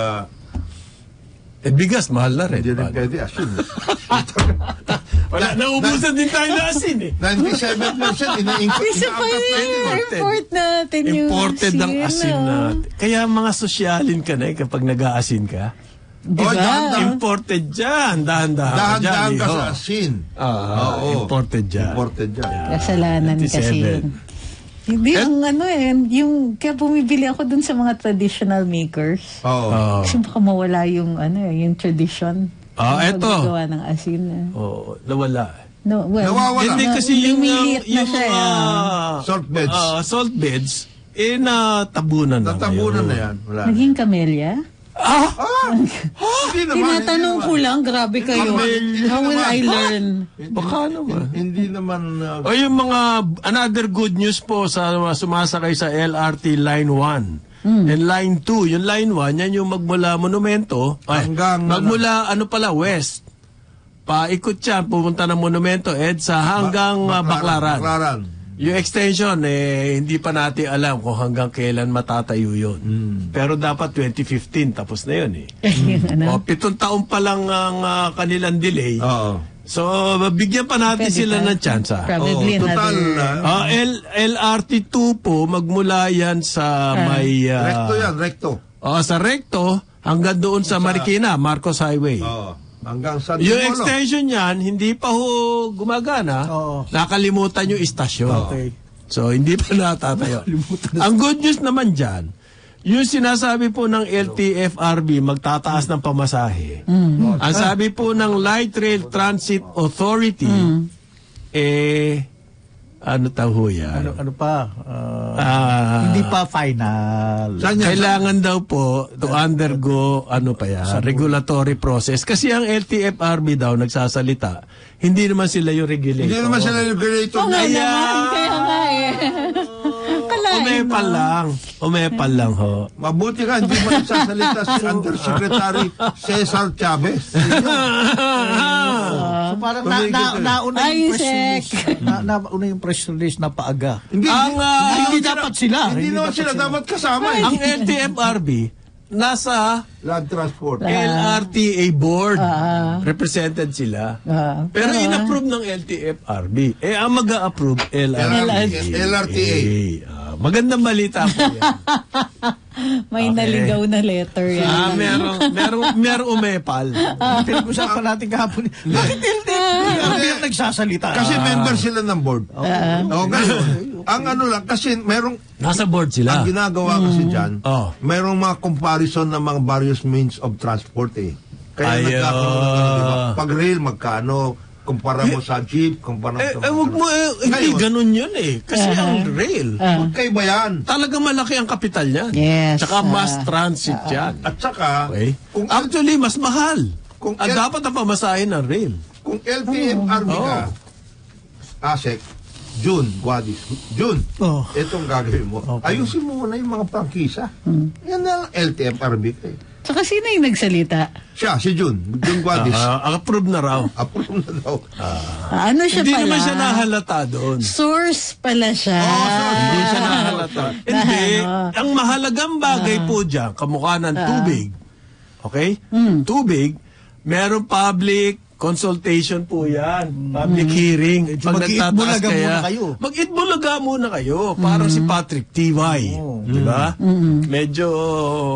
Bigas, mahal na rin. hindi rin pwede asin. Wala, naubusan din tayo na asin 97% Isa pa import natin yung Imported ang asin natin. Kaya mga sosyalin ka na kapag nag-aasin ka. Diba? Imported dyan. Dahan-dahan Dahan-dahan ka dyan, sa asin. imported dyan. Imported dyan. Kasalanan kasi 97. yun. Hindi, yung, kaya bumibili ako dun sa mga traditional makers. Kasi baka mawala yung, yung tradition. Eto. Paggawa ng asin. Nawala. No, well, Nawawala. Hindi kasi yung lumiliit na siya. Salt beds. Salt beds, natabunan na. Natabunan na yan. Wala. Naging kamelya? Hindi naman. Tinatanong ko lang, grabe kayo. How will I learn? Baka naman. Hindi naman. O yung mga, another good news po sa sumasakay sa LRT Line 1 and Line 2. Yung Line 1, yan yung magmula Monumento, magmula West. Paikot yan, pupunta ng Monumento, EDSA hanggang Baclaran. Yung extension, hindi pa natin alam kung hanggang kailan matatayo yun. Pero dapat 2015, tapos na yun 7 taon pa lang ang kanilang delay. So, bigyan pa natin sila ng tsansa. Probably total. LRT2 po, magmula yan sa may... Recto yan, recto. Sa recto, hanggang doon sa Marikina, Marcos Highway. Hanggang San Yung Dimolo. extension yan, hindi pa gumagana. Nakalimutan yung istasyon. Okay. So, hindi pa natatayo. Ang good news naman dyan, yung sinasabi po ng LTFRB, magtataas ng pamasahe. Ang sabi po ng Light Rail Transit Authority, ano taho yan? Ano pa? Hindi pa final. Kailangan daw po to undergo regulatory process. Kasi ang LTFRB daw nagsasalita, hindi naman sila yung regulator. Hindi naman sila yung regulator. Kaya nga Umepal lang ho. Mabuti ka, hindi mo nagsasalita si Undersecretary Cesar Chavez. So parang nauna yung press release. Nauna yung press release na paaga. Hindi dapat sila. Hindi naman sila dapat kasama. Ang LTFRB, nasa Land Transport. LRTA board. Represented sila. Pero in-approve ng LTFRB. Ang mag-a-approve, LRTA. Magandang balita po yan. May naligaw na letter yan. Merong umepal. Pinag-usapan natin kahapon. Bakit LTFRB ang nagsasalita? Kasi member sila ng board. Ngayon, ang lang, kasi merong Nasa board sila. ang ginagawa kasi dyan, merong mga comparison ng mga various means of transport Kaya nagkakaroon ng diba? Pag rail, magkano? Kumpara mo sa jeep, kumpara mo sa... Wag mo, hindi ganun yun Kasi ang rail, magkaiba yan. talagang malaki ang kapital niyan. Yes. Tsaka mass transit yan. At saka, Okay? kung, Actually, mas mahal. Kung Dapat ang pamasahin ng rail. kung LTFRB ka, ASEC, June, itong gagawin mo. Ayusin mo muna yung mga prangkisa. Yan na lang LTFRB kayo. Saka sino yung nagsalita? Siya, si June Guadis. Approve na raw. Approve na daw. Ano siya Hindi pala? naman siya nahalata doon. Source pala siya. Hindi siya nahalata. Hindi. Ang mahalagang bagay po dyan, kamukha ng tubig. Okay? Tubig, meron public consultation po yan. Public hearing. Pag nagtataas mag-itbulaga muna kayo. Parang si Patrick Tibay. Diba? Medyo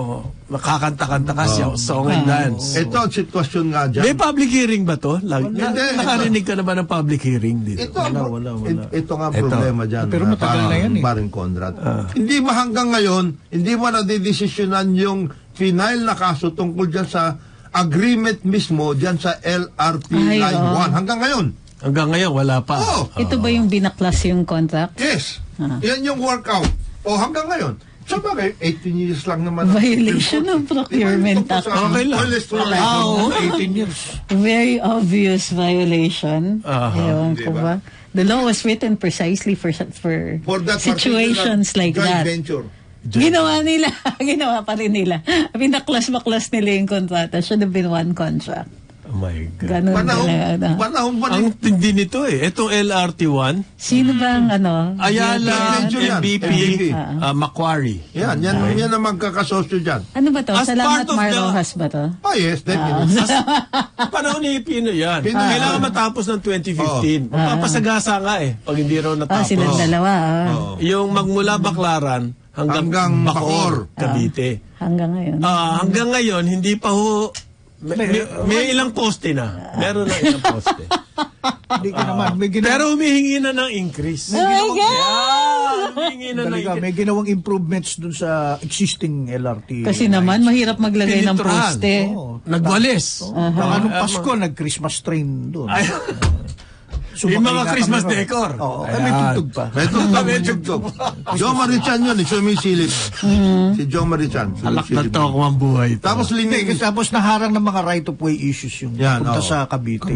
makakanta-kanta ka siya, song and dance. Ito ang sitwasyon nga dyan. May public hearing ba to? Hindi. Nakarinig ka na ba ng public hearing dito? Wala. Ito nga problema dyan. Pero matagal na yan eh. Paring Conrad. Hindi ba hanggang ngayon, hindi mo nadidesisyonan yung final na kaso tungkol dyan sa agreement mismo dyan sa LRT Ay, Line oo. 1. Hanggang ngayon. Hanggang ngayon, wala pa. Oh, Ito ba yung binaklas yung contract? yes. Yan yung workout. O hanggang ngayon. So bagay, 18 years lang naman. Violation of Procurement Act. Okay lang. Oo, 18 years. Very obvious violation. Ewan ko Diba? ba? The law was written precisely for For that situations particular like joint that. venture. Ginawa pa rin nila. Binaklas-baklas nila yung kontrata. Should have been one contract. Oh my God. Ganun talaga. Panahon ba Ang tindi nito eh. Itong LRT1, Sino ba ang Ayala, Medyo yan. MVP, MVP. Macquarie. Yan ang magkakasosyo dyan. Ano ba to? As Salamat part of Marrojas ba to? Oh yes, definitely. Panahon ni Pinoy yan. Pinoy. Kailangan matapos ng 2015. Magpapasagasa nga eh, pag hindi raw natapos. Silang dalawa. Yung magmula Baklaran hanggang Bacoor, Cavite. Hanggang ngayon. Hanggang ngayon, hindi pa ho, may ilang poste na. Meron na ilang poste. Hindi ka naman. Pero humihingi na ng increase. Oh my God! Humihingi na ng Talaga, increase. may ginawang improvements dun sa existing LRT. Kasi naman, mahirap maglagay ng Tiniturahan. poste. Nagwalis. Anong Pasko, nag-Christmas train doon. Ay, yung mga Christmas decor. Oo, Ayan. may tugtog pa. May tugtog. Joe Marichan yun, sumisilip. Si Joe Marichan. Alak na to ako ang buhay ito. Tapos linig. Tapos naharang ng mga right-of-way issues yung Yan, punta oo. sa Cavite.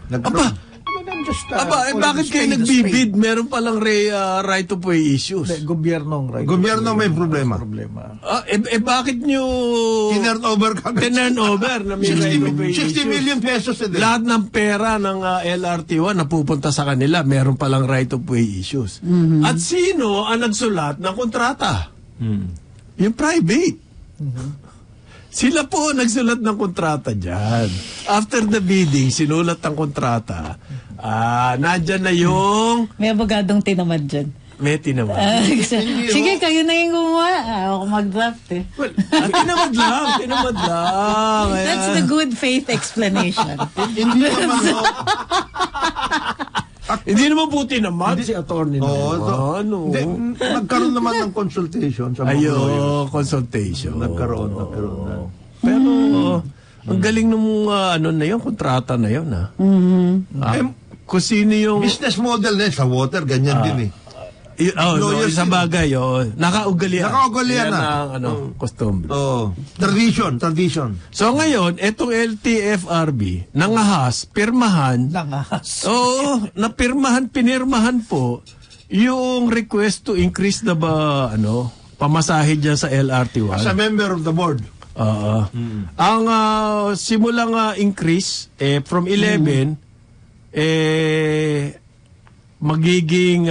Bakit kayo nagbibid? Meron palang right-of-way issues. Gobyernong right. Gobyerno may problema. Bakit nyo Tinurn over kagad. tinurn over na may right-of-way 60 issues? million pesos a day. Lahat ng pera ng LRT1 napupunta sa kanila, meron palang right-of-way issues. At sino ang nagsulat ng kontrata? Yung private. Sila po nagsulat ng kontrata dyan. After the bidding, sinulat ang kontrata. Nandyan na yung May abogadong tinamad dyan. may tinamad. Sige, kayo na yung gumawa. Ako mag-draft eh. Well, tinamad lang. Ayan. That's the good faith explanation. Hindi naman no. Hindi naman po tinamad si attorney Oo, naman. Hindi, nagkaroon naman ng consultation sa mga lawyers. Consultation. Nagkaroon na. Pero, ang galing nung na yun, kontrata na yun, ha? Kung sino yung... Business model na yun, sa water, ganyan din eh. Lawyers sa yun. bagay, nakaugalian. Nakaugalian Yan na. ang custom. Tradition. So ngayon, etong LTFRB, nangahas, pirmahan, pinirmahan po yung request to increase the pamasahe dyan sa LRT1. As a member of the board. Ang simulang increase from 11 magiging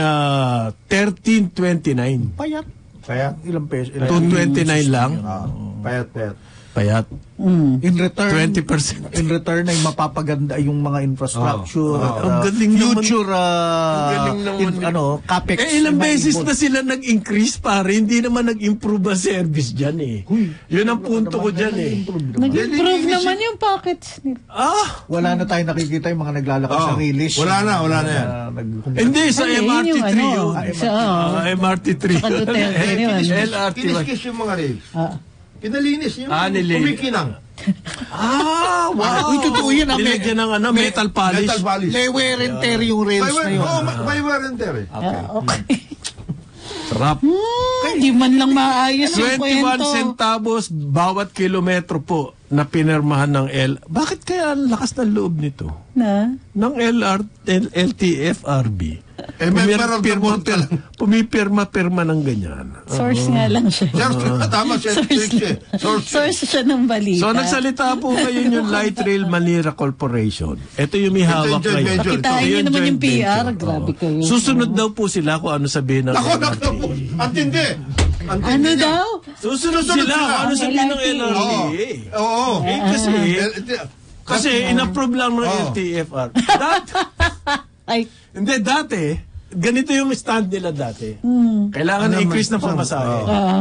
13.29. Payat. Ilang pesos? 2.29 lang. Payat. Payat. In return, 20%. in return ay mapapaganda yung mga infrastructure, Ang galing naman. future Ang galing naman. capex. Ilang na beses involved. na sila nag-increase pare, hindi naman nag-improve ang service dyan eh. Yun ang punto ko dyan eh. Nag-improve naman yung packets nila. Wala na tayo nakikita yung mga naglalakad sa release. Wala na yan. Hindi, sa Ay, MRT3 yun yung yun. sa MRT3. Saka Duterte yun. LRT1. Kiniskis yung mga rails. Pinalinis yung nilinis. kumikinang. Wow. Uy, totoo yan, Nilagyan ng metal polish. Metal polish. May wear and tear yung rails na yun. May wear and tear eh. Sarap. Hindi man lang maayos yung 21 kwento. centavos bawat kilometro po na pinirmahan ng Bakit kaya ang lakas ng loob nito? Ng LTFRB. Member of the board ka lang. Pumipirma-pirma ng ganyan. Source nga lang siya. Tama siya. Source siya ng balita. So nagsalita po ngayon yung Light Rail Manila Corporation. Ito yung may hawak Ito yung joint ngayon. venture. Pakitain niyo naman yung joint PR. venture. Grabe kayo. Susunod daw po sila kung ano sabihin ng Ako na LRT. po. Antindi. Ano daw? Susunod sila kung ano sabihin ng LRT. Oo. Kasi in-approve lang ng LTFR. Ay, Hindi, dati, ganito yung stand nila dati. Kailangan na increase na pamasahe.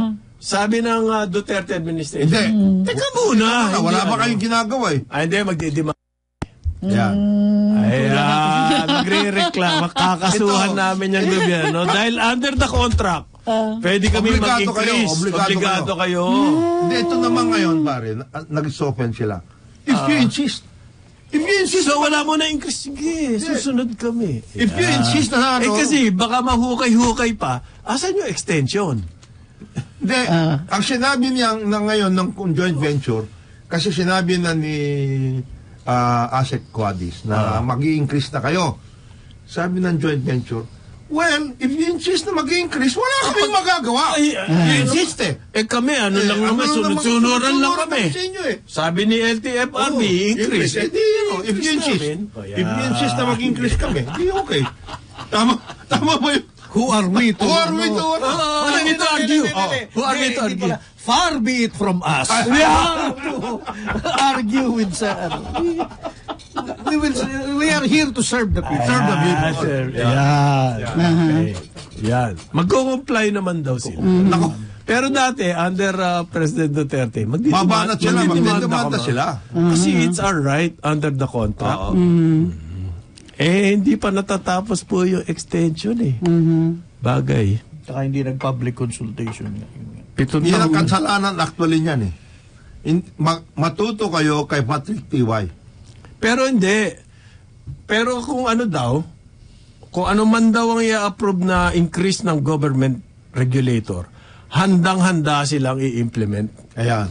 Sabi ng Duterte administration. Hindi. Teka muna. Wala ba kayong ginagawa eh? Hindi, magdidima. Yan. Ayan, magre-reklamo. Kakasuhan namin yung gobyerno dahil under the contract. Pwede kami Obligado mag-increase. kayo, obligado kayo. Hindi, ito naman ngayon, pare, nag-soften sila. If you insist. So wala mo na increase. Sige, susunod kami. If you insist na ano. kasi baka mahukay-hukay pa. Asan yung extension? Hindi, ang sinabi niya na ngayon ng joint venture, kasi sinabi na ni ASEC Quadis na mag-i-increase na kayo. Sabi ng joint venture, well, if you insist na mag-i-increase, wala kaming magagawa. You insist eh. Kami, lang naman, sunod-sunuran lang kami. Sabi ni LTFRB, increase. If you insist na mag-increase kami, di okay. Tama ba yun? Who are we to argue? Who are we to argue? Far be it from us. Argue with we are here to serve the people. Serve the people. Yan. Magko-comply naman daw sila. Nako. Pero dati, under President Duterte, magdidemanda sila. Kasi it's our right under the contract. Hindi pa natatapos po yung extension eh. Bagay. Saka hindi nag-public consultation. Yan ang kansalanan actually niyan eh. Matuto kayo kay Patrick T.Y. Pero hindi. Pero kung ano daw, kung ano man daw ang i-approve na increase ng government regulator, handang-handa silang i-implement. Ayan.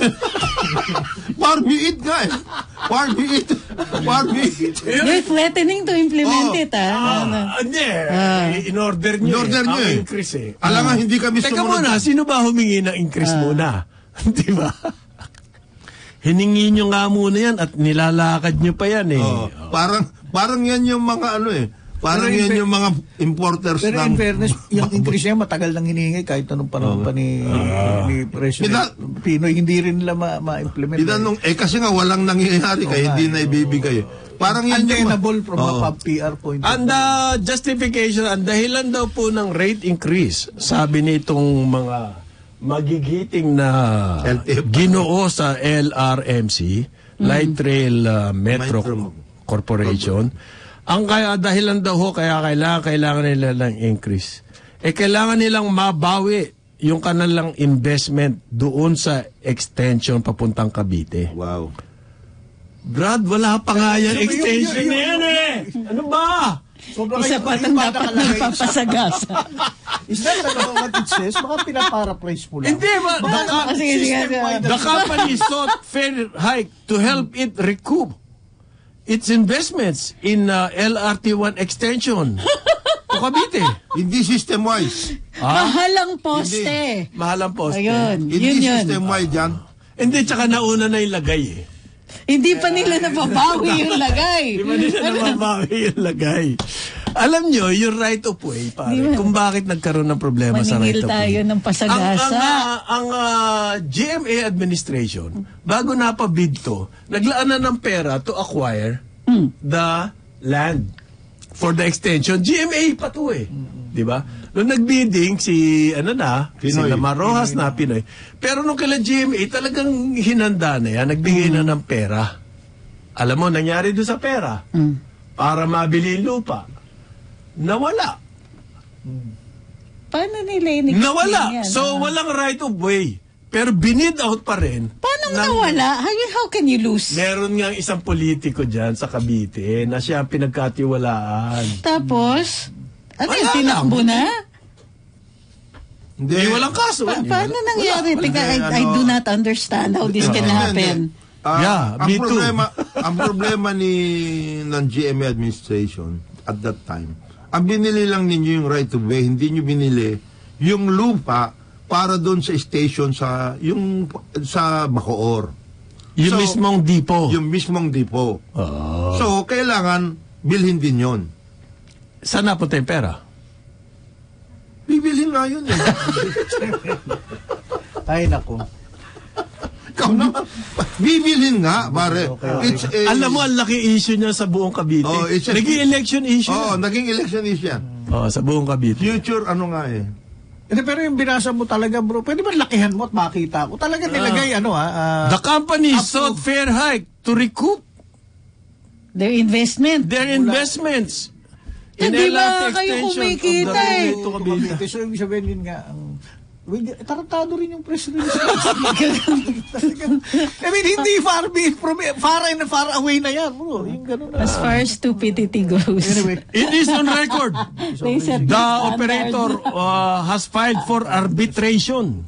Far be it, guys. Far be it. They're threatening to implement it, Hindi. In-order nyo eh. Increase eh. Alam nga, hindi kami Teka muna, sino ba humingi ng increase muna? Di ba? Hiningi nyo nga muna yan at nilalakad nyo pa yan eh. Parang yan yung mga ano eh. Parang yan yung mga importers pero in fairness, yung increase niya matagal nang hinihingi kahit anong panahon pa ni President Pinoy, hindi rin nila ma-implement. Kasi nga walang nangyayari kaya hindi na ibibigay. Parang yan untenable from a PR point of view. And justification, ang dahilan daw po ng rate increase, sabi nitong mga magigiting na ginoo sa LRMC, Light Rail Metro Corporation, ang dahilan daw ho, kaya kailangan nila ng increase. Kailangan nilang mabawi yung kanilang investment doon sa extension papuntang Cavite. Wow. Brad, wala pa nga yan extension na yan eh. Ano ba? Isa pa itong dapat nagpapasagasa. Is that what it says? Baka pinaparaphrase mo lang. Hindi ba? The company sought fair hike to help it recoup its investments in LRT1 extension. O Cavite. Hindi system-wise. Mahalang poste. Mahalang poste. Ayun. Hindi system-wise yan. Hindi, tsaka nauna na yung lagay eh. Hindi pa nila nababawi yung lagay. Hindi pa nila nababawi yung lagay. Alam nyo, yung right of way, pare, kung bakit nagkaroon ng problema sa right of way. Maningil tayo ng pasagasa. Ang GMA administration, bago napabid to, naglaan na ng pera to acquire the land for the extension. GMA pa to eh. Di ba? Nung nagbidding si Lamar Rojas na Pinoy. Pero nung kailan GMA, talagang hinanda na yan, nagbigay na ng pera. Alam mo, nangyari doon sa pera. Para mabili yung lupa. Nawala. Paano nila nawala. So, walang right of way. Pero binid out pa rin. Paano nawala? How can you lose? Meron nga isang politiko dyan sa Cavite na siya pinagkatiwalaan. Tapos, tinakbo na? Hindi. Walang kaso. Paano nangyari? I do not understand how this can happen. Me too. Ang problema ng GMA administration at that time, ang binili lang ninyo yung right of way, hindi nyo binili yung lupa para doon sa station sa Bacoor. Yung mismong depot. Yung mismong depot. So, kailangan bilhin din yon. Saan napunta yung pera? Bibilhin nga yun eh. Ay, nako. Ikaw naman. Bibilhin nga, pare. Alam mo, ang laki issue niya sa buong Cavite. Naging election issue. Naging election issue yan. Sa buong Cavite. Future, ano nga eh. Pero yung binasa mo talaga, bro, pwede ba lakihan mo at makita ko? Talaga nilagay, The company up to- sought fair hike to recoup Their investment. their investments. Hindi LRT ba kayo extension of the kumikita railway eh? to Cavite. So, ibig sabihin yun nga, tarantado rin yung press release. I mean, hindi far away na yan, bro. Yung ganun na. As far as stupidity goes. Anyway, It is on record. They set The standard. operator has filed for arbitration,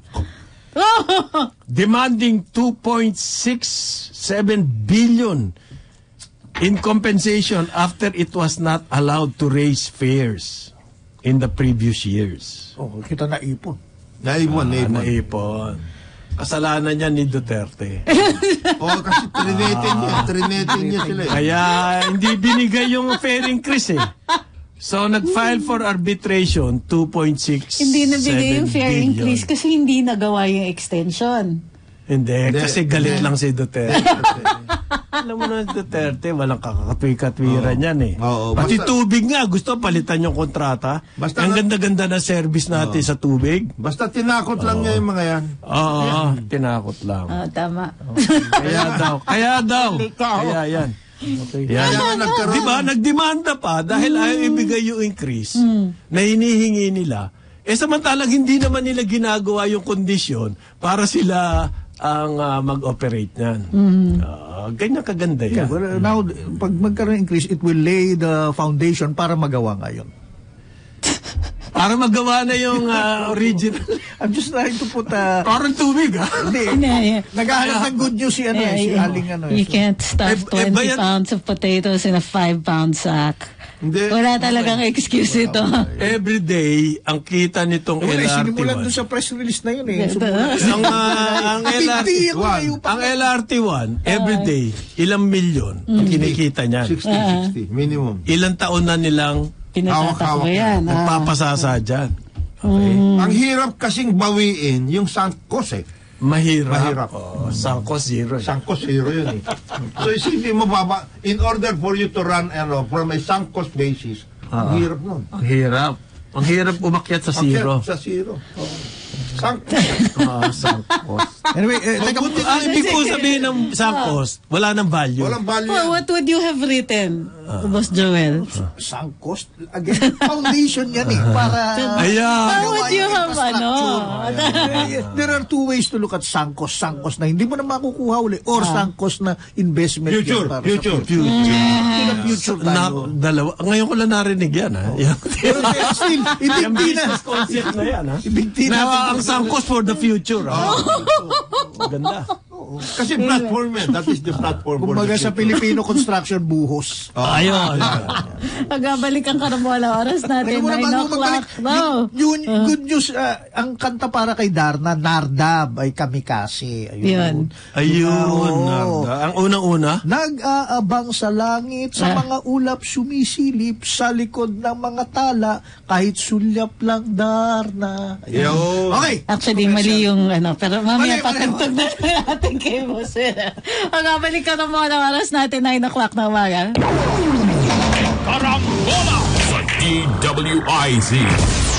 demanding 2.67 billion in compensation after it was not allowed to raise fares in the previous years. kita na ipon. Naipon. Naipon. Kasalanan niya ni Duterte. Kasi trinating niya sila eh. Kaya hindi binigay yung fare increase eh. So nag-file for arbitration 2.67 Hindi nabigay yung fair billion. increase kasi hindi nagawa yung extension. Hindi, kasi galit lang si Duterte. Alam mo na Duterte, walang kakatwi-katwiran yan eh. Oo, Pati basta- tubig nga, gusto palitan yung kontrata. Basta Ang na- ganda-ganda na service natin sa tubig. Basta tinakot lang niya yung mga yan. Oo, tinakot lang. Tama. Kaya yan. Yan. Kaya nga nagkaroon. Di ba, nagdemanda pa dahil ayaw ibigay yung increase na hinihingi nila. Samantalang hindi naman nila ginagawa yung kondisyon para sila ang mag-operate niyan. Ganyan kaganda yan. Well, now, pag magkaroon ng increase, it will lay the foundation para magawa ngayon. Para magawa na yung original. I'm just trying to put Parang tubig, ha? Hindi. Yeah. Naghahanap ng good news si Aling You can't stuff Eh, 20 bayan- pounds of potatoes in a 5-pound sack. Hindi. Wala talagang excuse ito. Every day, ang kita nitong Wala, sinimulan doon LRT1. sa press release na yun eh. ang LRT1, ang LRT1, every day, ilang milyon ang kinikita niyan. 60 minimum. Ilang taon na nilang Pinatatakbo Hawak-hawak yan. nagpapasasa dyan. Okay? Ang hirap kasing bawiin yung sunk cost eh. Mahirap. Sangko zero. Sunk cost zero yun eh. So isipin mo in order for you to run from a sunk cost basis, ang hirap nun. Ang hirap. Ang hirap umakyat sa zero. Sa zero. Sunk Sunk cost. Anyway, teka, Ibig ko sabihin ng sunk cost, wala nang value. Walang value Well, yan. what would you have written, Boss Joel? sunk cost, again, foundation yan eh, para... Ayan. How would you have, There are two ways to look at sunk cost. Sunk cost na hindi mo na makukuha uli or sunk cost na investment. Future, yan para future. sa future Na, tayo. dalawa. Ngayon ko lang narinig yan, ha? Pero still, Yung ibigti na. business concept na yan, ha? Ibigti Na natin. ang sunk cost for the future, ha? Ganda. Kasi platform yan. That is the platform for Kumbaga the sa future. Filipino construction buhos. Ayun. Magbabalikan ka na mo oras natin, Teka muna, 9 bago o'clock. magbalik. No. Yun, good news, ang kanta para kay Darna, Nardab, ay Kamikasi. Yun. Ayun, Oo. Narda. Ang unang-una, Nag-aabang sa langit, sa mga ulap sumisilip, sa likod ng mga tala, kahit sulyap lang Darna. Ayun. Yun. Okay. Actually, mali yung pero mamaya Mali. patagtag na natin kay Boss. Magbabalikan na mo oras natin, 9 o'clock na umaga. Karambola sa DWIZ.